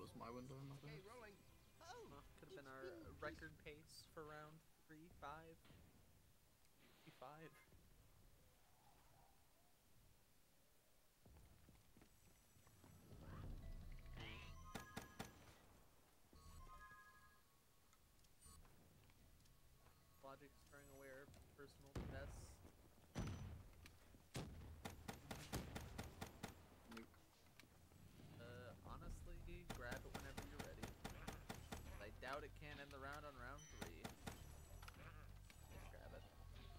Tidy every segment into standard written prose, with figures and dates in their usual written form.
was my window, my bad. Okay, rolling. Oh, could have been our record pace for round 3, 5, 5. Logic's throwing away our personal best. Nuke. Honestly, grab it whenever you're ready. I doubt it can end the round on round 3. Just grab it.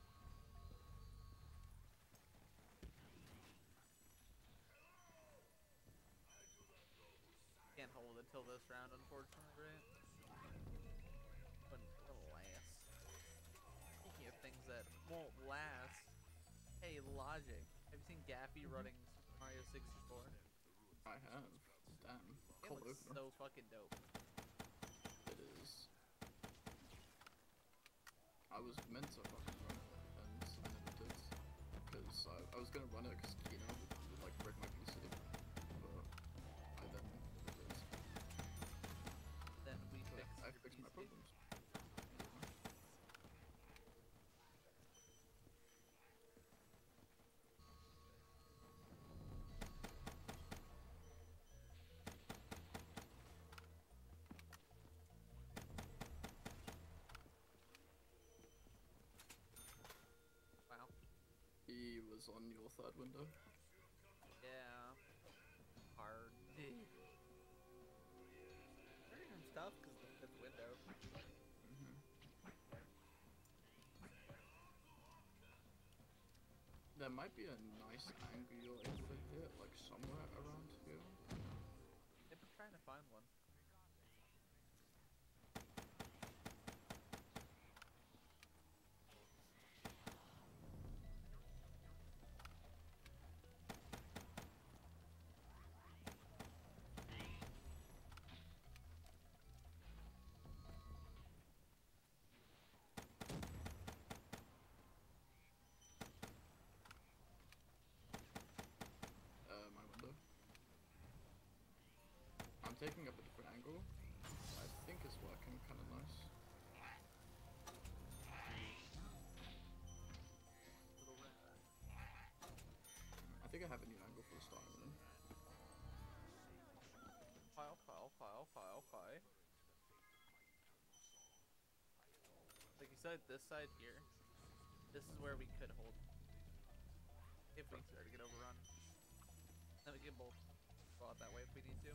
Can't hold it till this round, unfortunately, right? But it'll last. Speaking of things that won't last, hey, Logic, have you seen Gaffy running Super Mario 64? I have. Damn. It Cold looks opener. so fucking dope. It is. I was meant to fucking run it, and I never did. Because I was gonna run it because Kino would like break my PC, but I then never did. Then we But fixed I your fixed my PC. problems. Wow. He was on your third window. Yeah. Hard. Turning him tough because the fifth window. There might be a nice angle you're able to hit, like somewhere around here. I've been trying to find one. My window. I'm taking up a different angle. I think it's working kind of nice. Little red. I think I have a new angle for the starting one. File. Like you said, this side here. This is where we could hold. If we start to get overrun. Then we can both go out that way if we need to.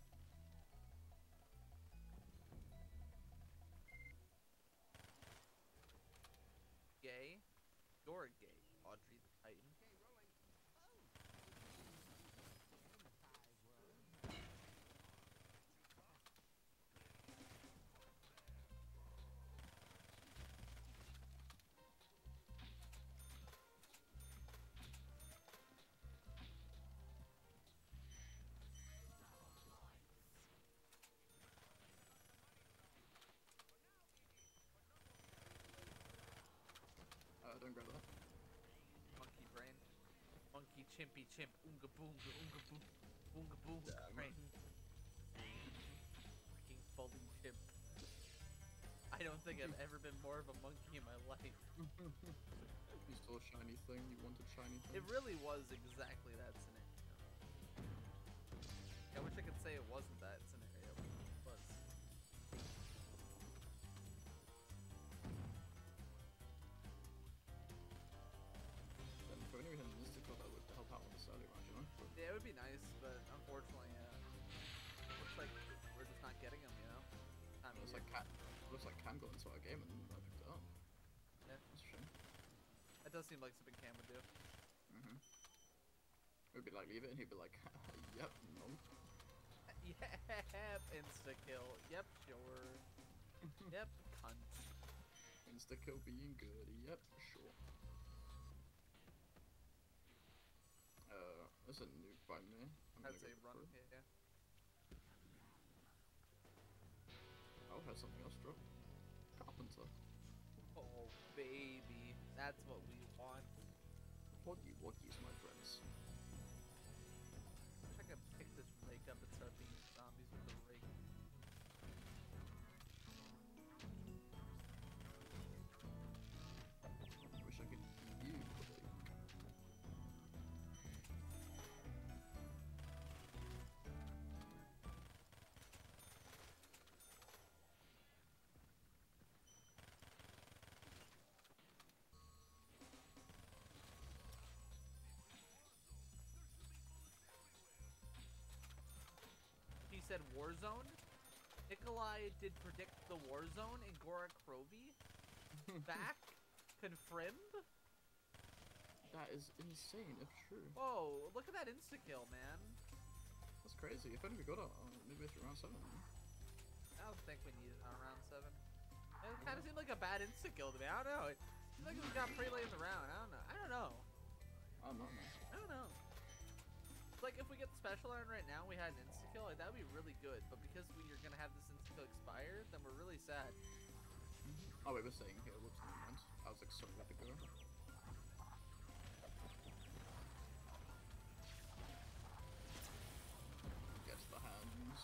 Gay? You're gay, Audrey the Titan. okay, rolling. Don't grab that. Monkey brain. Monkey chimpy chimp. Oonga boonga boonga boonga brain. Fucking fully chimp. I don't think I've ever been more of a monkey in my life. You saw a shiny thing, you wanted shiny thing. It really was exactly that scenario. I wish I could say it wasn't that scenario. It was. Then if only we had an insta-kill that would help out on this early round, you know? But Yeah, it would be nice, but unfortunately, looks like we're just not getting them, you know? Time looks like Cam got into our game and I picked it up. Yeah. That's a shame. That does seem like something Cam would do. We'd be like, leave it, and he'd be like, yep, no. Yep, insta-kill. Yep, sure. Yep, cunt. Insta-kill being good, yep, sure. There's a nuke by me. I'd say run, yeah. I'll have something else drop. Carpenter. Oh, baby. That's what we want. Woggy woggies, my friends. I wish I could pick this rake up and start being zombies with the rake. said Warzone. Nikolai did predict the Warzone and Gorak Krovi. Back confirmed. That is insane if true. Whoa, look at that insta kill, man. That's crazy. If only we got it maybe through round 7. I don't think we needed it on round 7. It kind of seemed like a bad insta kill to me. I don't know. It seemed like it got pretty late in the round. I don't know. I don't know. Like if we get the special iron right now, we had an insta kill. Like that would be really good. But because we are gonna have this insta kill expire, then we're really sad. Oh wait, we're staying here. Whoops, never mind. I was like so ready to go. Get to the hands.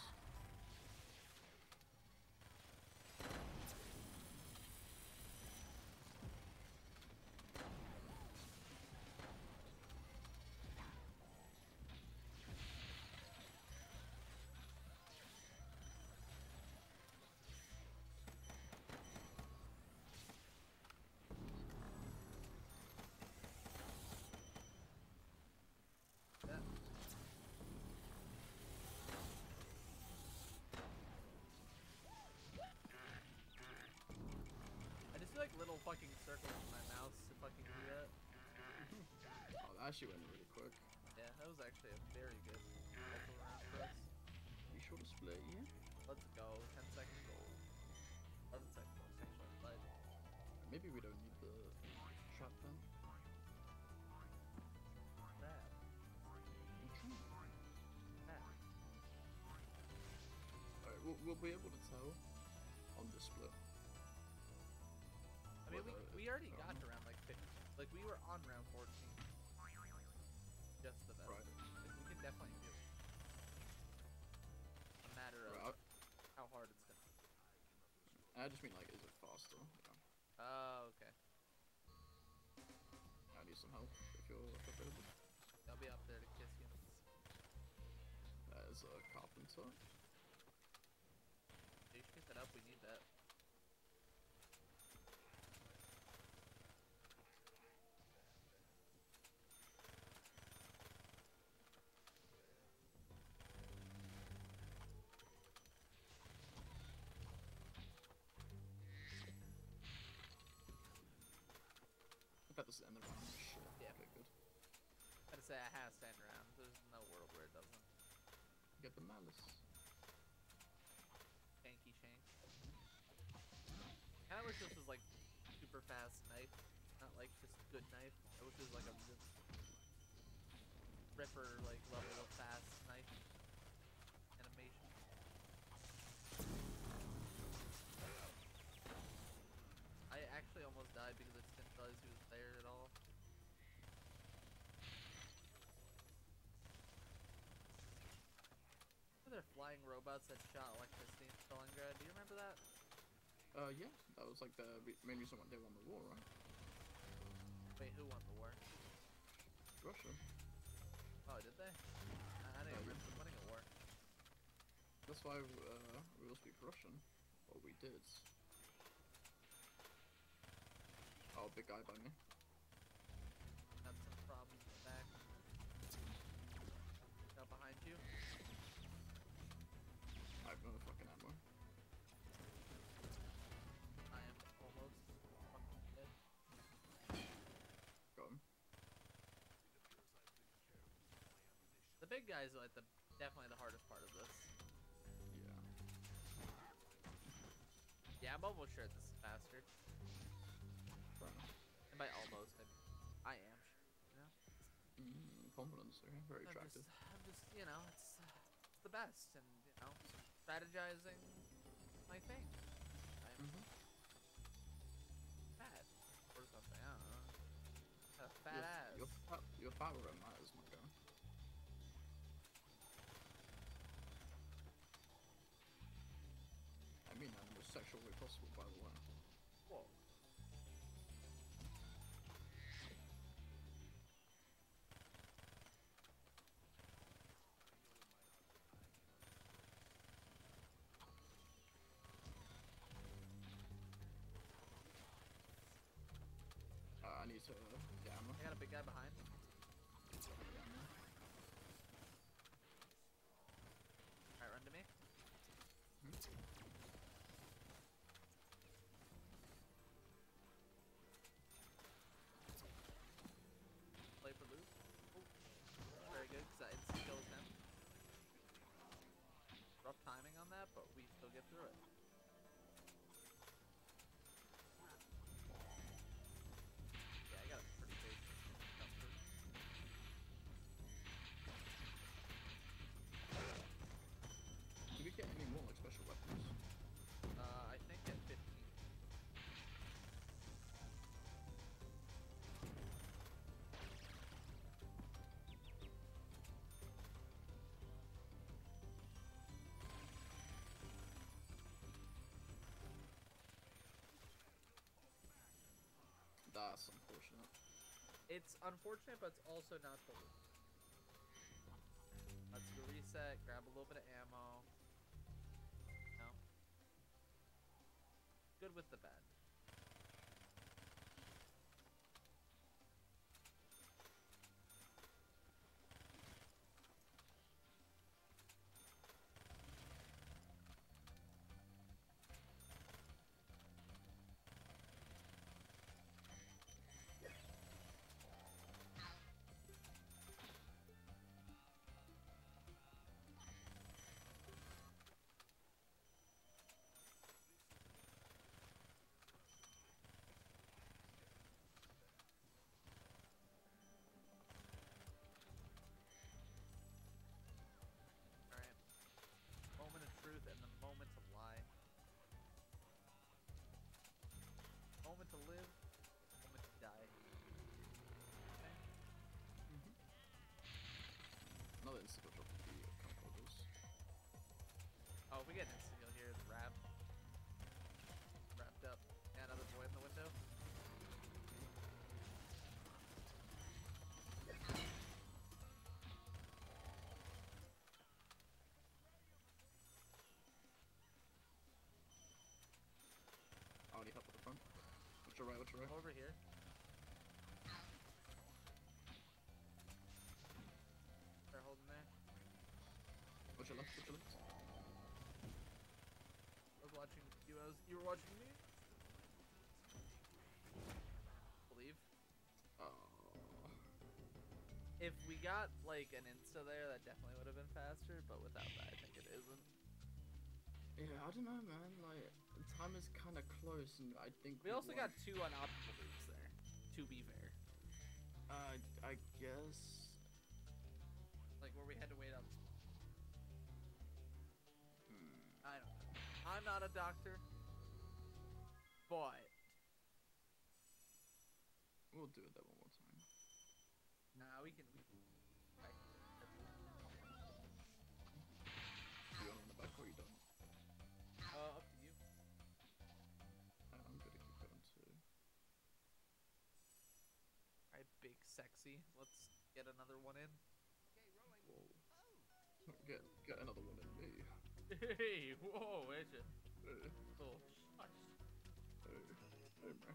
Little fucking circles in my mouse to fucking do that. Oh, that actually went really quick. Yeah, that was actually a very good special round for us. You sure to split, yeah? Let's go. 10 seconds goal. 11 seconds goal. But maybe we don't need the trap then. that. Alright, we'll be able to tell on this split. I mean, we already got to round like 50. Like we were on round 14. Just the best. Right. Like, we can definitely do it. A matter of how hard it's gonna be. I just mean like, is it faster? Yeah. Oh, okay. I need some help if you're available. I'll be up there to kiss you. There's a carpenter. You should get that up. We need that. I bet this is the end of the round. Shit. Yeah. Okay, good. I'd say it has to end round. There's no world where it doesn't. Get the malice. Shanky shank. Kinda wish this was like super fast knife, not like just good knife. I wish it was like a just ripper like level of fast knife animation. I actually almost died because I just didn't realize he was there at all. They're flying robots that shot electricity in Stalingrad. Do you remember that? Yeah, that was like the main reason why they won the war, right? Wait, who won the war? Russia. Oh, did they? I didn't remember them winning a war. That's why we all speak Russian. Or we did. Oh, big guy by me. Got some problems in the back. Got behind you. I have no fucking ammo. I am almost fucking dead. Got him. The big guys are like definitely the hardest part of this. Yeah. Yeah, I'm almost sure this is faster. Fair enough. And by almost, I am sure. You know? Confidence, okay? Very attractive. I'm just, you know, it's the best, and you know, strategizing my thing. I'm fat or something. I don't know. Got a fat ass. Your fat where it matters, my guy. I mean that in the most sexual way possible, by the way. Whoa. I need to get ammo. I got a big guy behind. Alright, run to me. but we still get through it. Yeah, I got a pretty big dumpster. Do we get any more like special weapons? I think at 15. That's unfortunate. It's unfortunate, but it's also not the worst. Let's go reset, grab a little bit of ammo. No. Good with the bad. Alright. Moment of truth and the moment to lie. Moment to live, moment to die. Okay. Another instant drop would be cup holders. Oh, we get an instant heal here. It's wrapped. Wrapped up. Yeah, another boy in the window. I need help at the front. What's your right? What's your right? Over here. They're holding there. What's your left? What's your left? I was watching you. You were watching me. Believe. Oh. If we got like an insta there, that definitely would have been faster. But without that, I think it isn't. Yeah, I don't know, man. Like, the time is kind of close, and I think We also got 2 unoptimal loops there. To be fair. I guess. Like where we had to wait on. I don't know. I'm not a doctor, but We'll do it that one more time. nah, we can. Right. You on the back or you done? Up to you. I'm gonna keep going too. Alright, big sexy. Let's get another one in. Whoa. Get another one in me. Hey, whoa, it's a Hey, little shush. hey, man.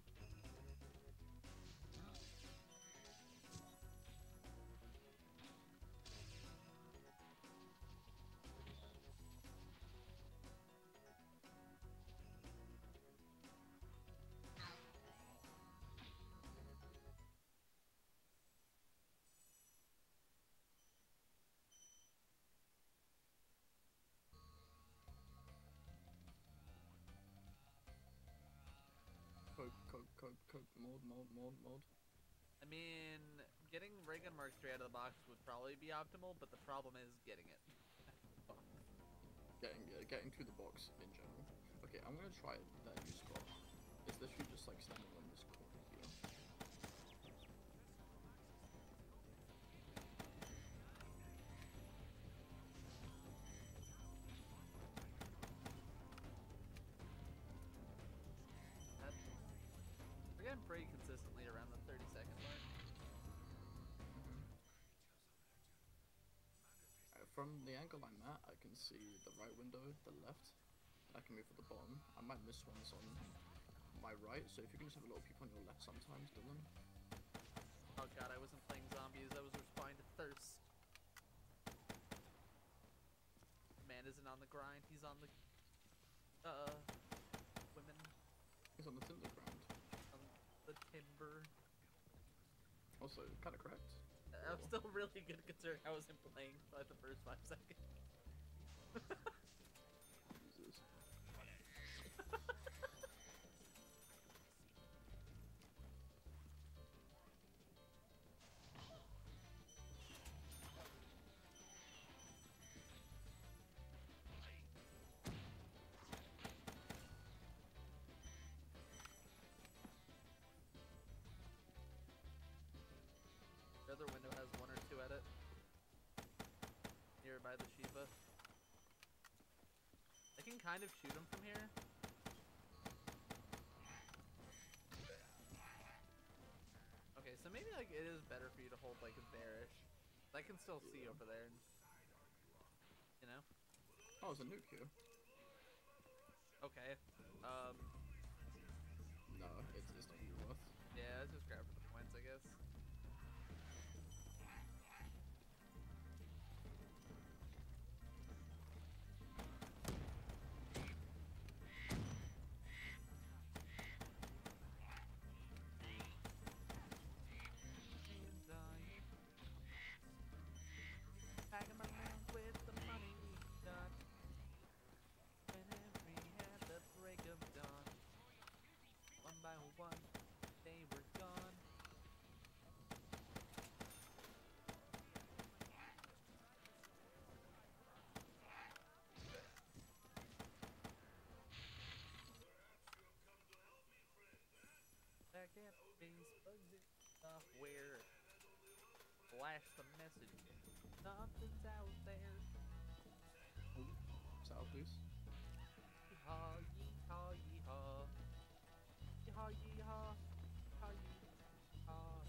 Coke, mold. I mean, getting ray gun Mark 3 out of the box would probably be optimal, but the problem is getting it. Getting to the box in general. Okay, I'm gonna try that new spot. It's literally just like standing on this corner here. We're getting pretty consistently around the 30-second mark. From the angle I'm at, I can see the right window, the left, and I can move to the bottom. I might miss ones on my right, so if you can just have a little peek on your left sometimes, Dylan. Oh god, I wasn't playing zombies, I was responding to thirst. Man isn't on the grind, he's on the women. He's on the timber ground. On the timber. Also, kind of correct. I'm still really good considering I wasn't playing by the first 5 seconds. can kind of shoot him from here. Okay, so maybe like it is better for you to hold like there-ish. I can still see over there, and, you know. Oh, it's a nuke here. Okay. No, it's not really worth. Yeah, let's just grab for the points, I guess. Packing my rounds with the money we got. Whenever we had the break of dawn, one by one, they were gone. Back at base, bugs software. Flash the message. Something's out there. Ooh, southeast. Yeehaw, yeehaw, yeehaw. Yeehaw, yeehaw. Yeehaw, yeehaw.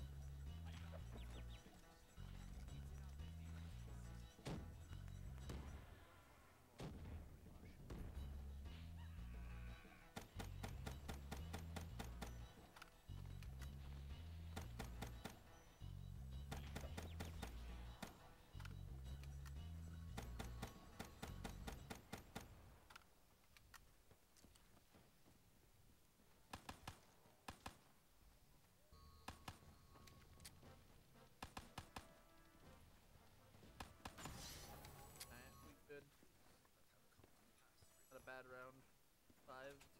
Alright, we good. Not a bad round. 5.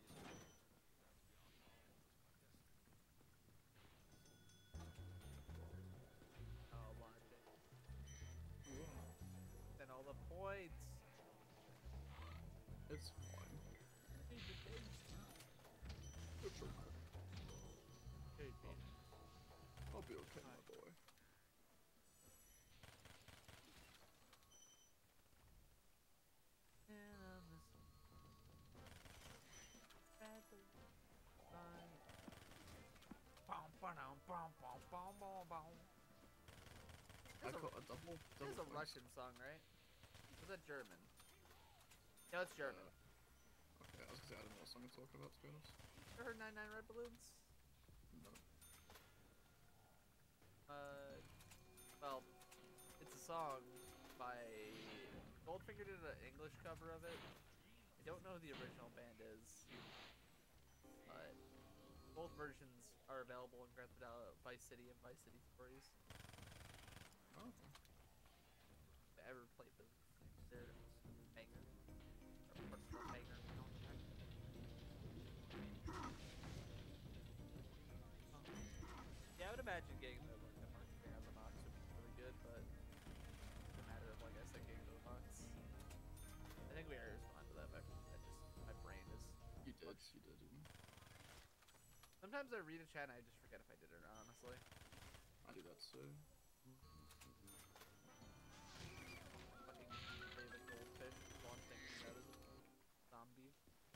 Oh, logic. Then all the points. It's fine. It's okay. Hey, man. I'll be okay, my boy. And I'm this bad to find. I got a double There's a points. Russian song, right? Was that German? No, it's German. Okay, I was gonna say I don't know what song I'm talking about, to be honest. You heard 99 Red Balloons? No. Well, it's a song by Goldfinger did an English cover of it. I don't know who the original band is, but both versions are available in Grand Theft Auto Vice City and Vice City Stories. Oh, okay. If I ever played them, they're banger. Or banger soundtrack. Yeah, I would imagine getting the marketing out of the box would be really good, but it's a matter of, like I said, getting to the box. I think we already responded to that, but my brain is. You did, you did. Sometimes I read a chat and I just forget if I did it or not, honestly. I do that too. Fucking play the goldfish while I'm thinking that is a zombie.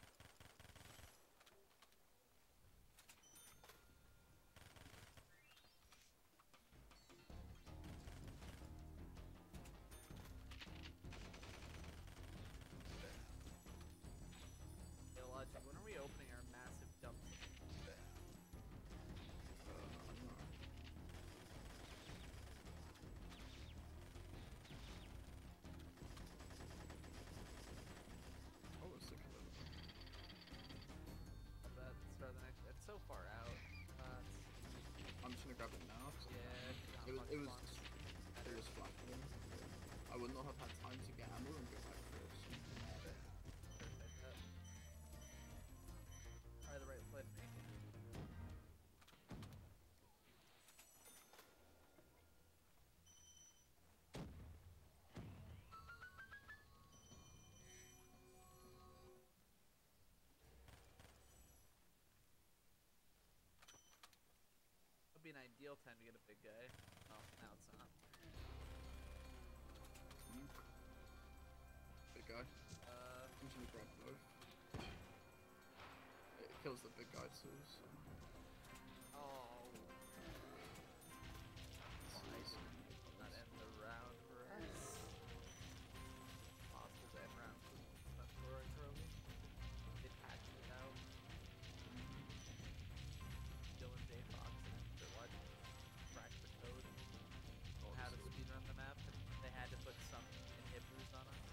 Hey, Logic, when are we opening our massive dumpster? I don't know. Oh, it's sick of it. That start of the next. It's so far out. I'm just gonna grab it now. Yeah. It was flat for me. I would not have had time to get ammo and go back for it. Probably the right play to make. Would be an ideal time to get a big guy. Oh, now it's not. Big guy. Uh, I'm just gonna grab both. kills the big guy too, so. Oh. Easy. Not end the round for us. Possible to end round for Spencer and Krogan. They patched it out. Dylan J. Fox and Mr. What cracked the code. How to speedrun the map, and they had to put some inhibitors on us.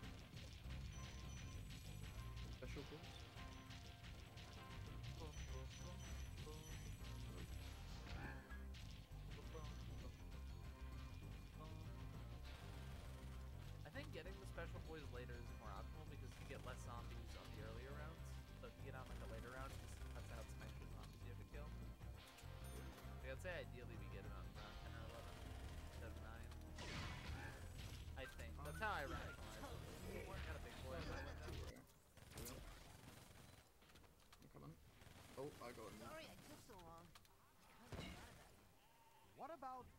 Special balls? I think getting the special boys later is more optimal because you get less zombies on the earlier rounds. So if you get on like a later round, it just cuts out some extra zombies you have to kill. Like, I'd say ideally we get it on round 10 or 11 instead of 9. I think. That's how I rationalize it. Got a big boy in my window. I'm coming. Oh, I got him. Sorry I took so long. What about